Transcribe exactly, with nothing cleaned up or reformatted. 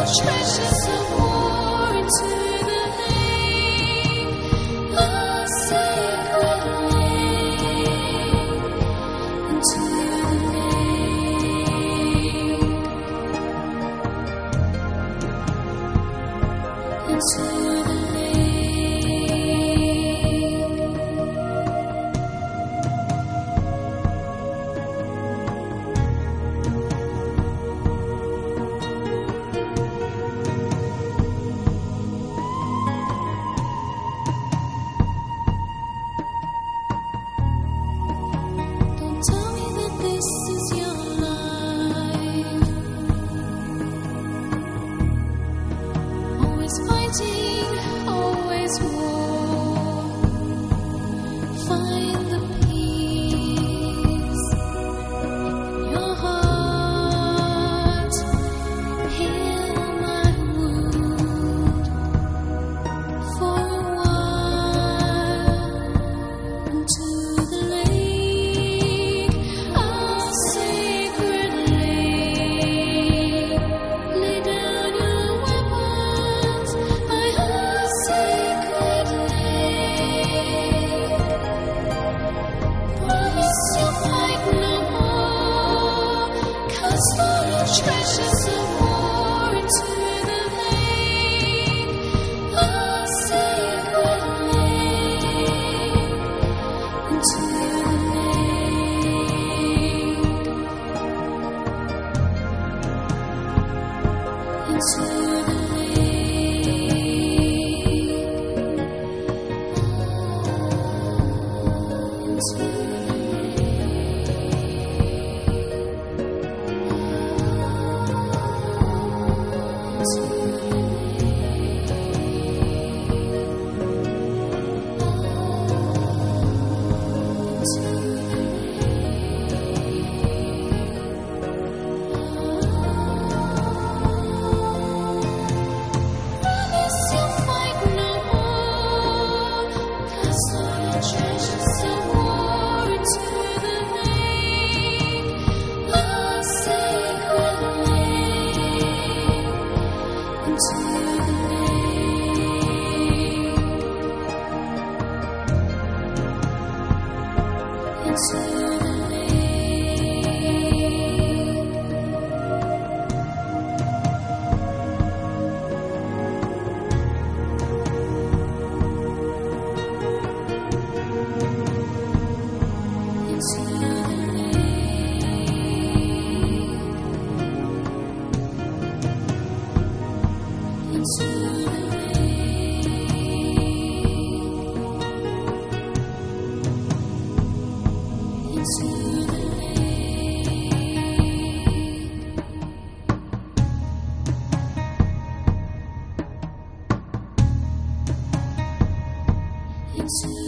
treasures of war into the lake, a sacred lake, into the lake, into the lake. Tell me that this is your life. Always fighting, always war. Find the peace in your heart. Heal my wound for a while into the lake. Treasures of war into the lake, a sacred lake, into the lake, into the lake, into the lake. Treasures of war into the lake, a sacred lake, into the lake, into the into